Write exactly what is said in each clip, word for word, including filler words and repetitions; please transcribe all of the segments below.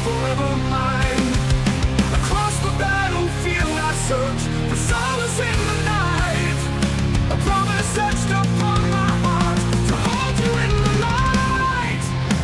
forever mine. Across the battlefield I search for solace in the night. A promise etched upon my heart to hold you in the light.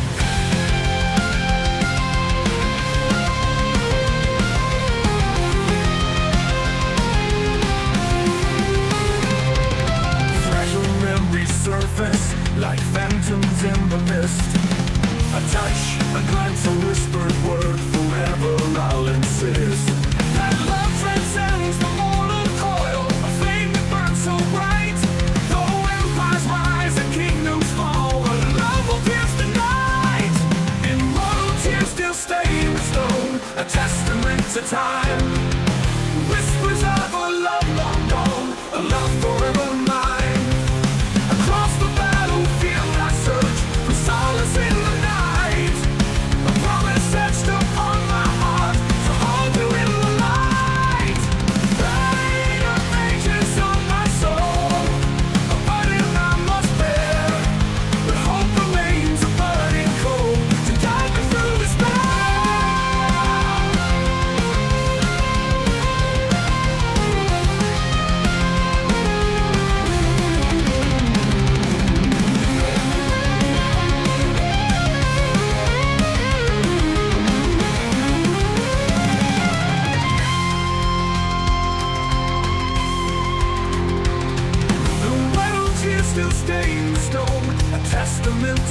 Fragile memories surface like phantoms in the mist. A touch, a glance, a whispered word, forever I'll insist. That love transcends the mortal coil, a flame that burns so bright. Though empires rise and kingdoms fall, a love will pierce the night. Immortal tears still stain the stone, a testament to time. Whispers of a love long gone, a love forever mine. Across the battlefield I search for solace in the night. A promise etched upon my heart to hold you in the light. Fate of ages on my soul, a burden I must bear. But hope remains a burning coal to guide me through despair. The metal tears still stain the stone, a testament